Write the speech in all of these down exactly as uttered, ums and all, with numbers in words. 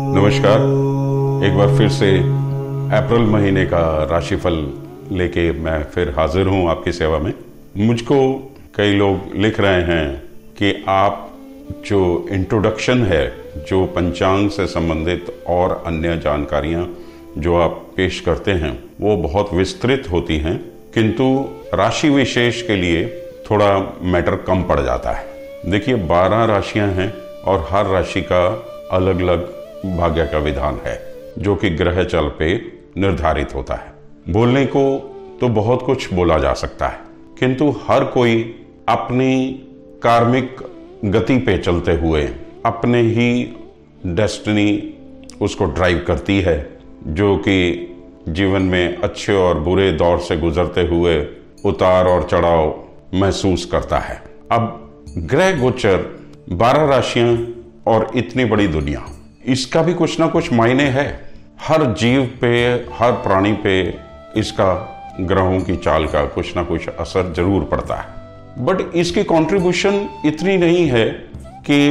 नमस्कार। एक बार फिर से अप्रैल महीने का राशिफल लेके मैं फिर हाजिर हूँ आपकी सेवा में। मुझको कई लोग लिख रहे हैं कि आप जो इंट्रोडक्शन है, जो पंचांग से संबंधित और अन्य जानकारियाँ जो आप पेश करते हैं वो बहुत विस्तृत होती हैं, किंतु राशि विशेष के लिए थोड़ा मैटर कम पड़ जाता है। देखिए, बारह राशियां हैं और हर राशि का अलग अलग भाग्य का विधान है जो कि ग्रह चल पे निर्धारित होता है। बोलने को तो बहुत कुछ बोला जा सकता है, किंतु हर कोई अपनी कार्मिक गति पे चलते हुए अपने ही डेस्टिनी उसको ड्राइव करती है, जो कि जीवन में अच्छे और बुरे दौर से गुजरते हुए उतार और चढ़ाव महसूस करता है। अब ग्रह गोचर, बारह राशियां और इतनी बड़ी दुनिया, इसका भी कुछ ना कुछ मायने है। हर जीव पे, हर प्राणी पे इसका ग्रहों की चाल का कुछ ना कुछ असर जरूर पड़ता है, बट इसकी कंट्रीब्यूशन इतनी नहीं है कि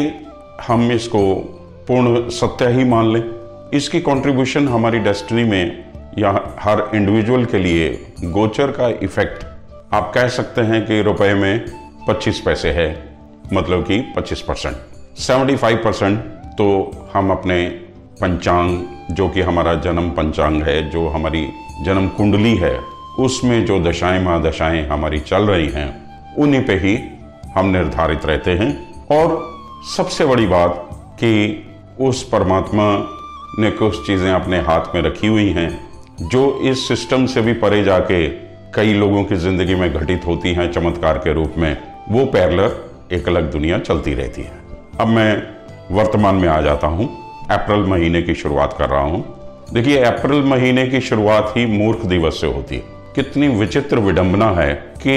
हम इसको पूर्ण सत्य ही मान लें। इसकी कंट्रीब्यूशन हमारी डेस्टिनी में या हर इंडिविजुअल के लिए गोचर का इफेक्ट आप कह सकते हैं कि रुपए में पच्चीस पैसे है, मतलब कि पच्चीस परसेंट। पचहत्तर परसेंट तो हम अपने पंचांग, जो कि हमारा जन्म पंचांग है, जो हमारी जन्म कुंडली है, उसमें जो दशाएं महादशाएं हमारी चल रही हैं उन्हीं पे ही हम निर्धारित रहते हैं। और सबसे बड़ी बात कि उस परमात्मा ने कुछ चीज़ें अपने हाथ में रखी हुई हैं जो इस सिस्टम से भी परे जाके कई लोगों की जिंदगी में घटित होती हैं चमत्कार के रूप में। वो पैरेलल एक अलग दुनिया चलती रहती है। अब मैं वर्तमान में आ जाता हूँ, अप्रैल महीने की शुरुआत कर रहा हूँ। देखिए, अप्रैल महीने की शुरुआत ही मूर्ख दिवस से होती है। कितनी विचित्र विडंबना है कि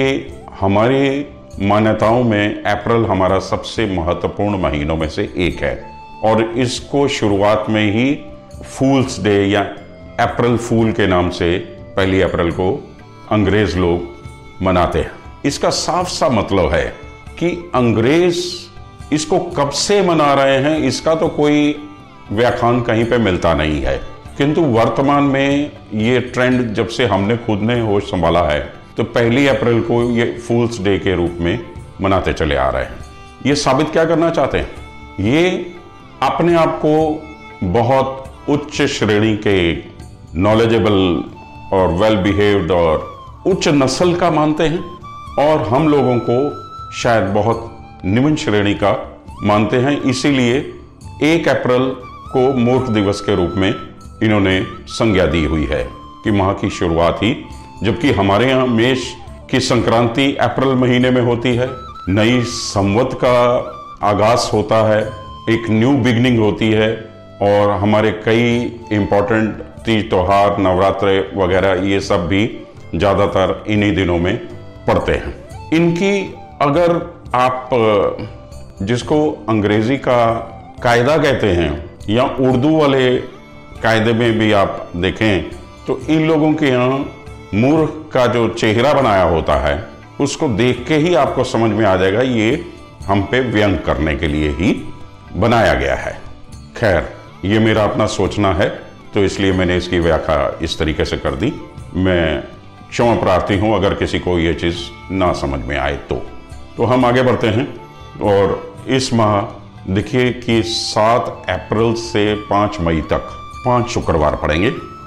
हमारी मान्यताओं में अप्रैल हमारा सबसे महत्वपूर्ण महीनों में से एक है और इसको शुरुआत में ही फूल्स डे या अप्रैल फूल के नाम से पहली अप्रैल को अंग्रेज लोग मनाते हैं। इसका साफ सा मतलब है कि अंग्रेज इसको कब से मना रहे हैं इसका तो कोई व्याख्यान कहीं पे मिलता नहीं है, किंतु वर्तमान में ये ट्रेंड जब से हमने खुद ने होश संभाला है तो पहली अप्रैल को ये फूल्स डे के रूप में मनाते चले आ रहे हैं। ये साबित क्या करना चाहते हैं? ये अपने आप को बहुत उच्च श्रेणी के नॉलेजेबल और वेल बिहेव्ड और उच्च नस्ल का मानते हैं और हम लोगों को शायद बहुत निम्न श्रेणी का मानते हैं। इसीलिए एक अप्रैल को मूर्ख दिवस के रूप में इन्होंने संज्ञा दी हुई है कि माह की शुरुआत ही, जबकि हमारे यहाँ मेष की संक्रांति अप्रैल महीने में होती है, नई संवत का आगाज होता है, एक न्यू बिगनिंग होती है और हमारे कई इंपॉर्टेंट तीज त्योहार, नवरात्रे वगैरह ये सब भी ज़्यादातर इन्हीं दिनों में पड़ते हैं। इनकी अगर आप जिसको अंग्रेजी का कायदा कहते हैं या उर्दू वाले कायदे में भी आप देखें तो इन लोगों के यहाँ मूर्ख का जो चेहरा बनाया होता है उसको देख के ही आपको समझ में आ जाएगा ये हम पे व्यंग करने के लिए ही बनाया गया है। खैर, ये मेरा अपना सोचना है तो इसलिए मैंने इसकी व्याख्या इस तरीके से कर दी। मैं क्षमा प्रार्थी हूँ अगर किसी को ये चीज़ ना समझ में आए तो। तो हम आगे बढ़ते हैं और इस माह देखिए कि सात अप्रैल से पाँच मई तक पांच शुक्रवार पड़ेंगे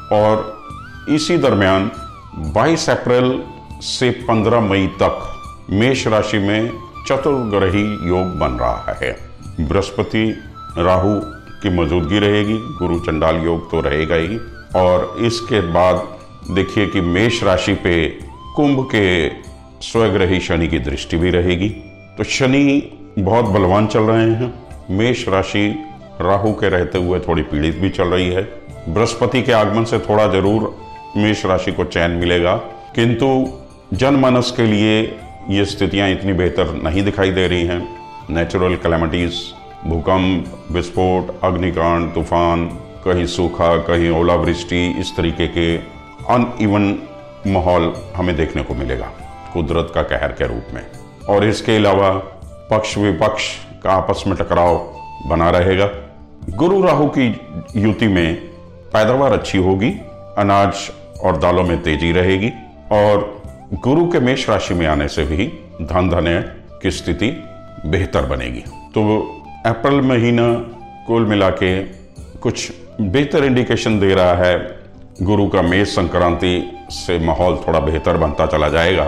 और इसी दरमियान बाईस अप्रैल से पंद्रह मई तक मेष राशि में चतुर्ग्रही योग बन रहा है। बृहस्पति राहु की मौजूदगी रहेगी, गुरु चंडाल योग तो रहेगा ही, और इसके बाद देखिए कि मेष राशि पे कुंभ के स्वग्रही शनि की दृष्टि भी रहेगी। तो शनि बहुत बलवान चल रहे हैं। मेष राशि राहु के रहते हुए थोड़ी पीड़ित भी चल रही है। बृहस्पति के आगमन से थोड़ा जरूर मेष राशि को चैन मिलेगा, किंतु जनमानस के लिए ये स्थितियां इतनी बेहतर नहीं दिखाई दे रही हैं। नेचुरल कैलेमिटीज, भूकंप, विस्फोट, अग्निकांड, तूफान, कहीं सूखा, कहीं ओलावृष्टि, इस तरीके के अनइवन माहौल हमें देखने को मिलेगा कुदरत का कहर के रूप में। और इसके अलावा पक्ष विपक्ष का आपस में टकराव बना रहेगा गुरु राहु की युति में पैदावार अच्छी होगी, अनाज और दालों में तेजी रहेगी और गुरु के मेष राशि में आने से भी धन धान्य की स्थिति बेहतर बनेगी। तो अप्रैल महीना कुल मिला के कुछ बेहतर इंडिकेशन दे रहा है। गुरु का मेष संक्रांति से माहौल थोड़ा बेहतर बनता चला जाएगा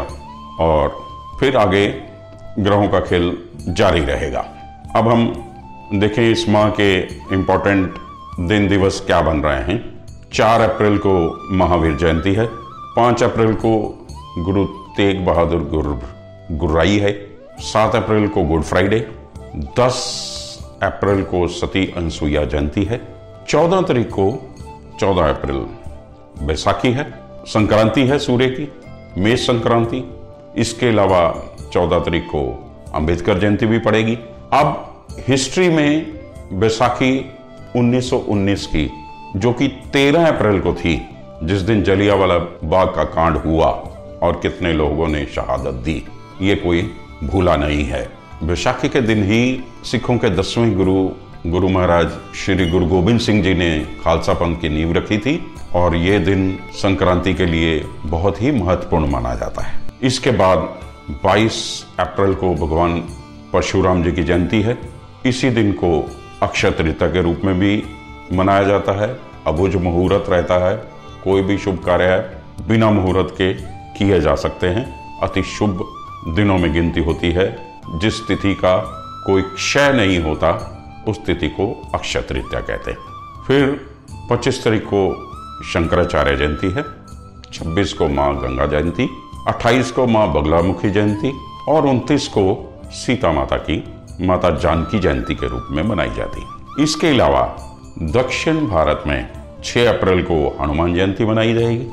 और फिर आगे ग्रहों का खेल जारी रहेगा। अब हम देखें इस माह के इम्पोर्टेंट दिन दिवस क्या बन रहे हैं। चार अप्रैल को महावीर जयंती है, पाँच अप्रैल को गुरु तेग बहादुर गुर्राई है, सात अप्रैल को गुड फ्राइडे, दस अप्रैल को सती अनसुईया जयंती है, चौदह तारीख को चौदह अप्रैल बैसाखी है, संक्रांति है सूर्य की, मेष संक्रांति। इसके अलावा चौदह तारीख को अंबेडकर जयंती भी पड़ेगी। अब हिस्ट्री में बैसाखी उन्नीस सौ उन्नीस की, जो कि तेरह अप्रैल को थी, जिस दिन जलियांवाला बाग का कांड हुआ और कितने लोगों ने शहादत दी, ये कोई भूला नहीं है। बैसाखी के दिन ही सिखों के दसवें गुरु गुरु महाराज श्री गुरु गोबिंद सिंह जी ने खालसा पंथ की नींव रखी थी और ये दिन संक्रांति के लिए बहुत ही महत्वपूर्ण माना जाता है। इसके बाद बाईस अप्रैल को भगवान परशुराम जी की जयंती है। इसी दिन को अक्षय तृतीया के रूप में भी मनाया जाता है। अबुझ मुहूर्त रहता है, कोई भी शुभ कार्य बिना मुहूर्त के किए जा सकते हैं। अति शुभ दिनों में गिनती होती है। जिस तिथि का कोई क्षय नहीं होता उस तिथि को अक्षय तृतीया कहते हैं। फिर पच्चीस तारीख को शंकराचार्य जयंती है, छब्बीस को माँ गंगा जयंती, अट्ठाईस को माँ बगलामुखी जयंती और उनतीस को सीता माता की माता जानकी जयंती के रूप में मनाई जाती। इसके अलावा दक्षिण भारत में छह अप्रैल को हनुमान जयंती मनाई जाएगी,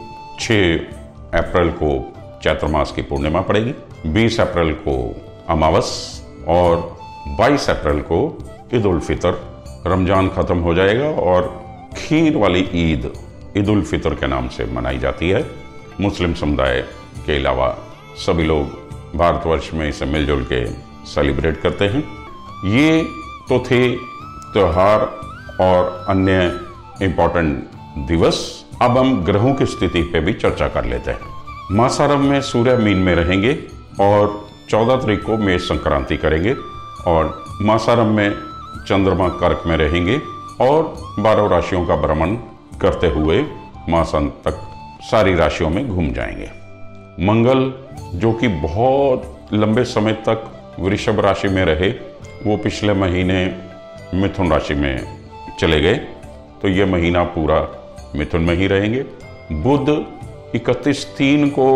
छह अप्रैल को चैत्र मास की पूर्णिमा पड़ेगी, बीस अप्रैल को अमावस और बाईस अप्रैल को ईद उल फितर, रमजान खत्म हो जाएगा और खीर वाली ईद ईद उल फितर के नाम से मनाई जाती है। मुस्लिम समुदाय के अलावा सभी लोग भारतवर्ष में इसे मिलजुल के सेलिब्रेट करते हैं। ये तो थे त्योहार और अन्य इम्पोर्टेंट दिवस। अब हम ग्रहों की स्थिति पे भी चर्चा कर लेते हैं। मासारम में सूर्य मीन में रहेंगे और चौदह तारीख को मेष संक्रांति करेंगे और मासारम में चंद्रमा कर्क में रहेंगे और बारह राशियों का भ्रमण करते हुए मासांत तक सारी राशियों में घूम जाएंगे। मंगल जो कि बहुत लंबे समय तक वृषभ राशि में रहे, वो पिछले महीने मिथुन राशि में चले गए, तो ये महीना पूरा मिथुन में ही रहेंगे। बुध इकतीस तीन को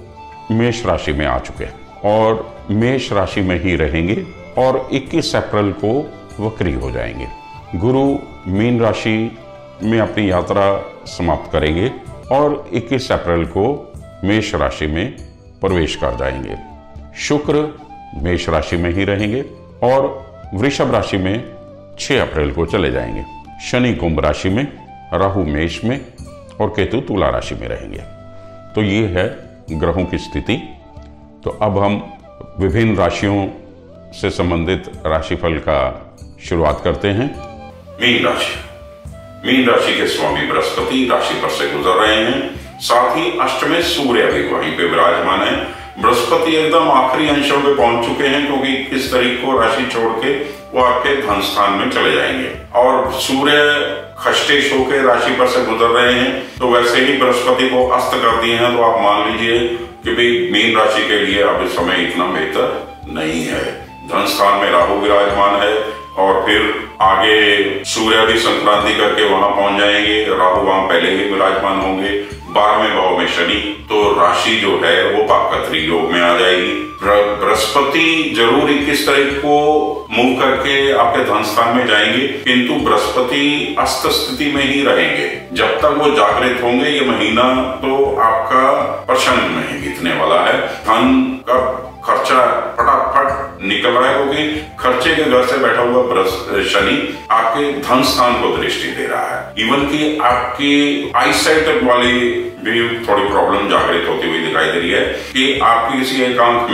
मेष राशि में आ चुके हैं और मेष राशि में ही रहेंगे और इक्कीस अप्रैल को वक्री हो जाएंगे। गुरु मीन राशि में अपनी यात्रा समाप्त करेंगे और इक्कीस अप्रैल को मेष राशि में प्रवेश कर जाएंगे। शुक्र मेष राशि में ही रहेंगे और वृषभ राशि में छह अप्रैल को चले जाएंगे। शनि कुंभ राशि में, राहु मेष में और केतु तुला राशि में रहेंगे। तो ये है ग्रहों की स्थिति। तो अब हम विभिन्न राशियों से संबंधित राशिफल का शुरुआत करते हैं। मीन राशि। मीन राशि के स्वामी बृहस्पति राशि पर से गुजर रहे हैं, साथ ही अष्ट में सूर्य भी वहीं पे विराजमान है। बृहस्पति एकदम आखिरी अंशों पे पहुंच चुके हैं क्योंकि इक्कीस तारीख को राशि छोड़ के वो आपके धन स्थान में चले जाएंगे और सूर्य खष्टेश होकर राशि पर से गुजर रहे हैं। तो वैसे ही बृहस्पति को अस्त कर दिए हैं, तो आप मान लीजिए कि भाई मीन राशि के लिए अब इस समय इतना बेहतर नहीं है। धन स्थान में राहु विराजमान है और फिर आगे सूर्य भी संक्रांति करके वहां पहुंच जाएंगे, राहु वहां पहले ही विराजमान होंगे। बारहवें भाव में शनि, तो राशि जो है वो पापकत्री योग में आ जाएगी। बृहस्पति जरूर इक्कीस तारीख को मूव करके आपके धन स्थान में जाएंगे, किंतु बृहस्पति अस्त स्थिति में ही रहेंगे। जब तक वो जागृत होंगे ये महीना तो आपका प्रसन्न में बीतने वाला है। धन का खर्चा फटाफट निकल रहा है, क्योंकि खर्चे के घर से बैठा हुआ बृहस्पति शनि आपके धन स्थान को दृष्टि दे रहा है। इवन कि आपकी आईसाइट वाली भी थोड़ी प्रॉब्लम जागृत होती हुई दिखाई दे रही है कि आपकी किसी एक आंख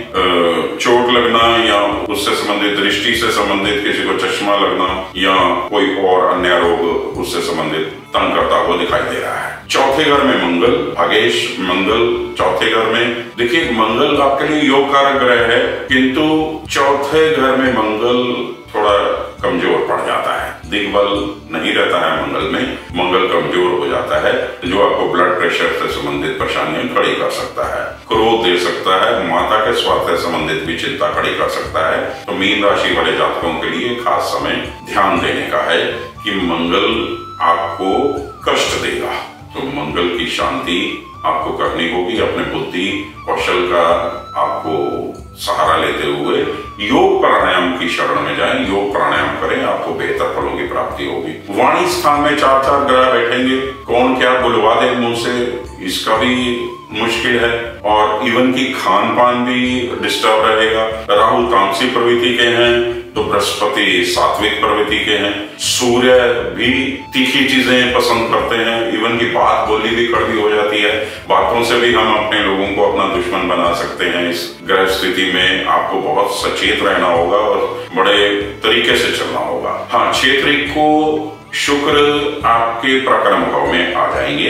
में चोट लगना या उससे संबंधित, दृष्टि से संबंधित किसी को चश्मा लगना या कोई और अन्य रोग उससे संबंधित तंग करता हुआ दिखाई दे रहा है। चौथे घर में मंगल, भागेश मंगल चौथे घर में, देखिए मंगल आपके लिए योग कारक ग्रह है, किंतु चौथे घर में मंगल थोड़ा कमजोर पड़ जाता है, दिग्बल नहीं रहता है मंगल में, मंगल कमजोर हो जाता है, जो आपको ब्लड प्रेशर से संबंधित परेशानियां खड़ी कर सकता है, क्रोध दे सकता है, माता के स्वास्थ्य से संबंधित भी चिंता खड़ी कर सकता है। तो मीन राशि वाले जातकों के लिए खास समय ध्यान देने का है कि मंगल आपको कष्ट देगा, तो मंगल की शांति आपको करनी होगी। अपने बुद्धि कौशल का आपको सहारा लेते हुए योग प्राणायाम की शरण में जाएं, योग प्राणायाम करें, आपको बेहतर फलों की प्राप्ति होगी। वाणी स्थान में चार चार ग्रह बैठेंगे, कौन क्या बुलवा दे मुंह से इसका भी मुश्किल है, और इवन की खान पान भी डिस्टर्ब रहेगा। राहु तामसी प्रवृत्ति के हैं तो बृहस्पति सात्विक प्रवृत्ति के हैं, सूर्य भी तीखी चीजें पसंद करते हैं, इवन की बात बोली भी कड़वी हो जाती है, बातों से भी हम अपने लोगों को अपना दुश्मन बना सकते हैं। इस ग्रह स्थिति में आपको बहुत सचेत रहना होगा और बड़े तरीके से चलना होगा। हाँ, छह तारीख को शुक्र आपके पराक्रम भाव में आ जाएंगे,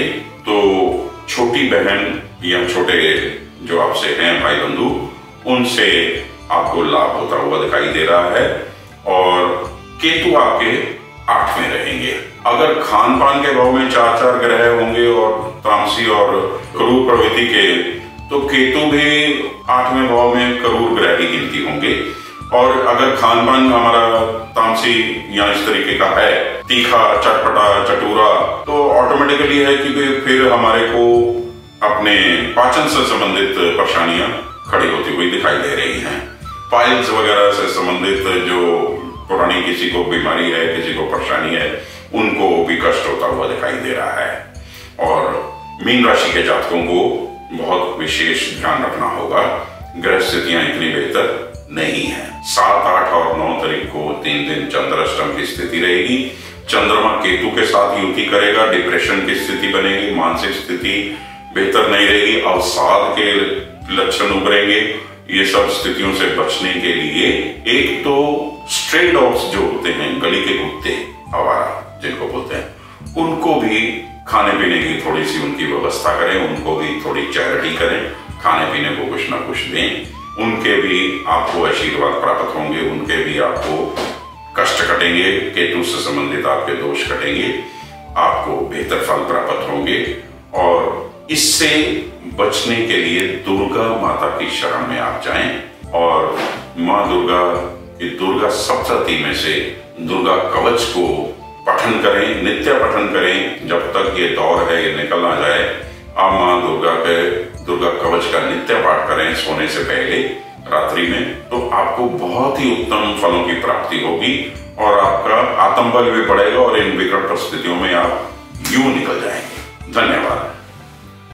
तो छोटी बहन या छोटे जो आपसे हैं भाई बंधु, उनसे आपको लाभ होता हुआ दिखाई दे रहा है। और केतु आपके आठ में रहेंगे। अगर खान पान के भाव में चार चार ग्रह होंगे और तामसी और क्रूर प्रवृत्ति के, तो केतु भी आठवें भाव में क्रूर ग्रह की गिनती होंगे। और अगर खान पान हमारा तामसी या इस तरीके का है, तीखा चटपटा चटूरा, तो ऑटोमेटिकली है कि फिर हमारे को अपने पाचन से संबंधित परेशानियां खड़ी होती हुई दिखाई दे रही हैं। पाइल्स वगैरह से संबंधित जो पुरानी किसी को बीमारी है, किसी को परेशानी है, उनको भी कष्ट होता हुआ दिखाई दे रहा है। और मीन राशि के जातकों को बहुत विशेष ध्यान रखना होगा, ग्रह स्थितियां इतनी बेहतर नहीं है। सात आठ और नौ तारीख को तीन दिन चंद्राष्टम की स्थिति रहेगी, चंद्रमा केतु के साथ युति करेगा, डिप्रेशन की स्थिति बनेगी, मानसिक स्थिति बेहतर नहीं रहेगी, अवसाद के लक्षण उभरेंगे। ये सब स्थितियों से बचने के लिए एक तो स्ट्रे डॉग्स जो होते हैं, गली के कुत्ते, आवारा जिनको बोलते हैं, उनको भी खाने पीने की थोड़ी सी उनकी व्यवस्था करें, उनको भी थोड़ी चैरिटी करें, खाने पीने को कुछ ना कुछ दें, उनके भी आपको आशीर्वाद प्राप्त होंगे, उनके भी आपको कष्ट कटेंगे, केतु से संबंधित आपके दोष कटेंगे, आपको बेहतर फल प्राप्त होंगे। और इससे बचने के लिए दुर्गा माता की शरण में आप जाएं और माँ दुर्गा की दुर्गा सप्तशती में से दुर्गा कवच को पठन करें, नित्य पठन करें, जब तक ये दौर है ये निकल ना जाए। आप माँ दुर्गा के दुर्गा कवच का नित्य पाठ करें सोने से पहले रात्रि में, तो आपको बहुत ही उत्तम फलों की प्राप्ति होगी और आपका आत्मबल भी बढ़ेगा और इन विकट परिस्थितियों में आप यूं निकल जाएंगे। धन्यवाद।